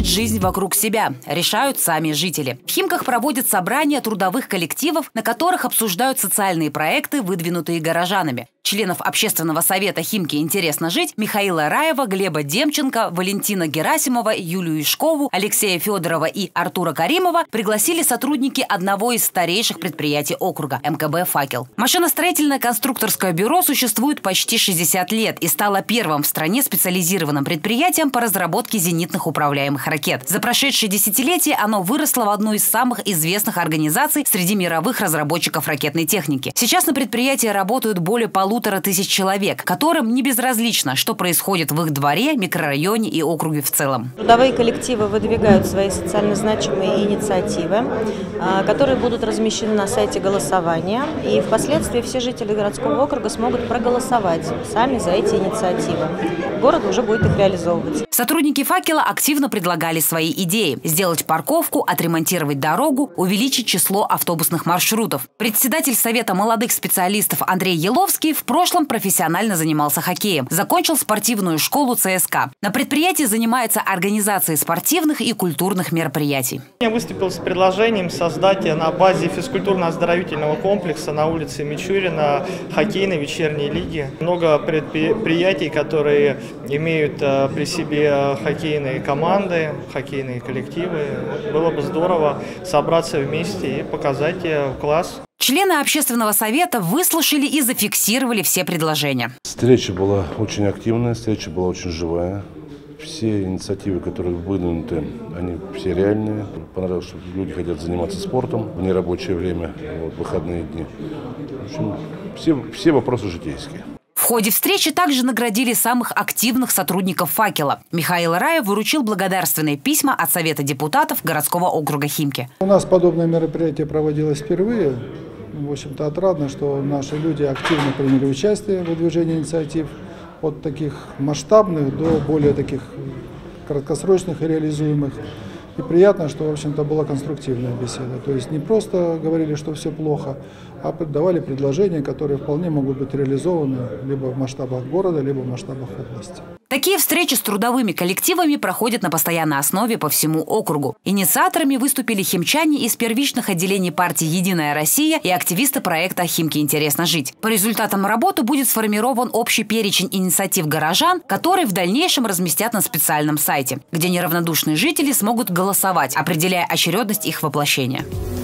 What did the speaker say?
улучшить жизнь вокруг себя, решают сами жители. В Химках проводят собрания трудовых коллективов, на которых обсуждают социальные проекты, выдвинутые горожанами. Членов общественного совета Химки «Интересно жить» Михаила Раева, Глеба Демченко, Валентина Герасимова, Юлию Ишкову, Алексея Федорова и Артура Каримова пригласили сотрудники одного из старейших предприятий округа – МКБ «Факел». Машиностроительное конструкторское бюро существует почти 60 лет и стало первым в стране специализированным предприятием по разработке зенитных управляемых ракет. За прошедшее десятилетие оно выросло в одну из самых известных организаций среди мировых разработчиков ракетной техники. Сейчас на предприятии работают более 1500 человек, которым не безразлично, что происходит в их дворе, микрорайоне и округе в целом. Трудовые коллективы выдвигают свои социально значимые инициативы, которые будут размещены на сайте голосования. И впоследствии все жители городского округа смогут проголосовать сами за эти инициативы. Город уже будет их реализовывать. Сотрудники «Факела» активно предлагали свои идеи: сделать парковку, отремонтировать дорогу, увеличить число автобусных маршрутов. Председатель Совета молодых специалистов Андрей Еловский в прошлом профессионально занимался хоккеем. Закончил спортивную школу ЦСКА. На предприятии занимается организацией спортивных и культурных мероприятий. Я выступил с предложением создать на базе физкультурно-оздоровительного комплекса на улице Мичурина хоккейной вечерней лиги. Много предприятий, которые имеют при себе хоккейные команды, хоккейные коллективы. Было бы здорово собраться вместе и показать класс. Члены общественного совета выслушали и зафиксировали все предложения. Встреча была очень активная, встреча была очень живая. Все инициативы, которые выдвинуты, они все реальные. Понравилось, что люди хотят заниматься спортом в нерабочее время, в выходные дни. В общем, все вопросы житейские. В ходе встречи также наградили самых активных сотрудников «Факела». Михаил Раев вручил благодарственные письма от Совета депутатов городского округа Химки. У нас подобное мероприятие проводилось впервые. В общем-то, отрадно, что наши люди активно приняли участие в выдвижении инициатив от таких масштабных до более таких краткосрочных и реализуемых. И приятно, что, в общем-то, была конструктивная беседа. То есть не просто говорили, что все плохо, а давали предложения, которые вполне могут быть реализованы либо в масштабах города, либо в масштабах области. Такие встречи с трудовыми коллективами проходят на постоянной основе по всему округу. Инициаторами выступили химчане из первичных отделений партии «Единая Россия» и активисты проекта «Химки интересно жить». По результатам работы будет сформирован общий перечень инициатив горожан, который в дальнейшем разместят на специальном сайте, где неравнодушные жители смогут голосовать, определяя очередность их воплощения.